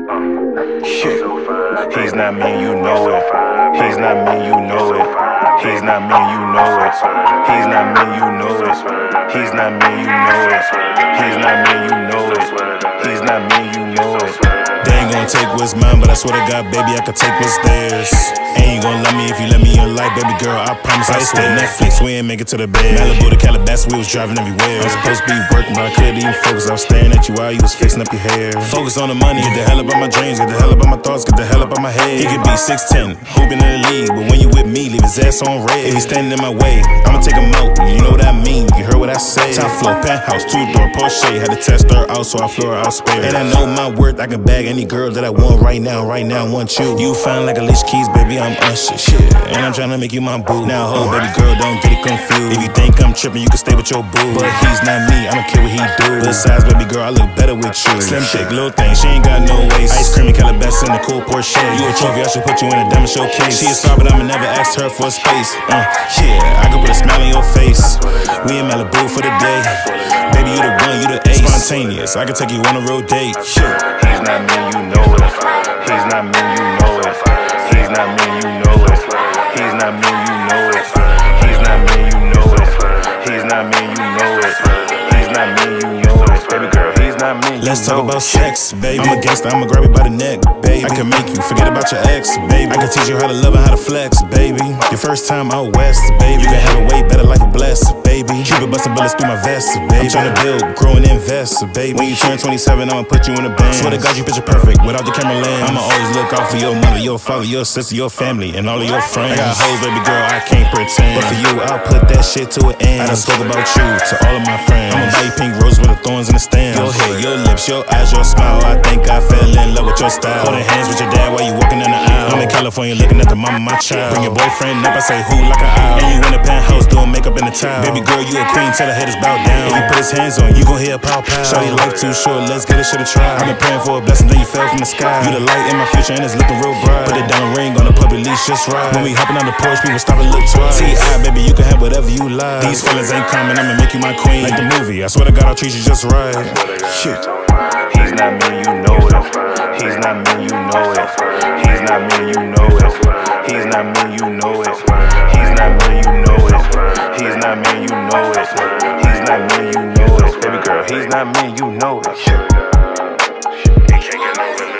Shit, he's not me, you know it. He's not me, you know it. He's not me, you know it. He's not me, you know it. He's not me, you know it. He's not me, you know it. He's not me, you know it. They ain't gonna take what's mine, but I swear to God, baby, I could take what's theirs. Ain't gonna love me if you let me in your life, baby girl, I promise I stay Netflix, we ain't make it to the bed. Malibu to Calabasas, we was driving everywhere. I was supposed to be working, but I couldn't even focus. I was staring at you while you was fixing up your hair. Focus on the money, get the hell up out my dreams, get the hell up out my thoughts, get the hell up out my head. He could be 6'10", hooping in the league, but when you with me, leave his ass on red. If he's standing in my way, I'ma take him out, you know what I mean, you heard what I said. Top floor, penthouse, 2-door Porsche, had to test her out, so I flew her out spare. And I know my worth, I can bag any girl that I want right now, I want you. You fine like Alicia Keys, baby, I'm Usher, shit. And I'm tryna make you my boo. Now hold, baby girl, don't get it confused. If you think I'm tripping, you can stay with your boo. But he's not me, I don't care what he do. Besides, baby girl, I look better with you. Slim thick, little thing, she ain't got no waist. Ice cream and Calabasas in the cool Porsche. You a trophy, I should put you in a diamond showcase. She a star, but I'ma never ask her for a space. Yeah, I could put a smile on your face. We in Malibu for the day. Baby, you the one, you the ace. Spontaneous, I can take you on a road date. He's not me, you know it. He's not me, you know it. He's not me, you know it. He's not me, you know it. He's not me, you know it. He's not me, you know it. He's not me, you know it. Baby girl, he's not me. Let's talk about sex, baby. I'm a gangster, I'ma grab you by the neck, baby. I can make you forget about your ex, baby. I can teach you how to love and how to flex, baby. Your first time out west, baby. You can have a way better life of blessed, baby. Cupid busting bullets through my vest, baby. I'm tryna build, grow and invest, baby. When you turn 27, I'ma put you in a band. Swear to God, you picture perfect without the camera lens. I'ma always look out for your mother, your father, your sister, your family, and all of your friends. I got hoes, baby girl, I can't pretend. But for you, I'll put that shit to an end. I done spoke about you to all of my friends. I'ma buy you pink roses with the thorns in the stem. Your hair, your lips, your eyes, your smile. I think I fell in love with your style. Holding hands with your dad while you walking in the aisle. I'm in California looking at the mama of my child. Bring your boyfriend up, I say who like an owl. And you in the penthouse doing makeup in the towel. Baby girl, you a queen, tell the haters bow down. If he put his hands on you, gon' hear a pow pow. Shorty life too short, let's get it, shoulda tried. I've been praying for a blessing, then you fell from the sky. You the light in my future and it's looking real bright. Put it down the ring on a public leash, just right. When we hopping on the porch, people stop and look twice. T.I., baby, you can have whatever you like. These feelings ain't coming, I'ma make you my queen. Like the movie, I swear to God, I'll treat you just right. Shit. He's not me, you know it. He's not me, you know it. He's not me, you know it. He's not me, you know it. He's not me, you know it. He's not me, you know it. He's not me, you know it. Baby girl, he's not me, you know it. He can't get no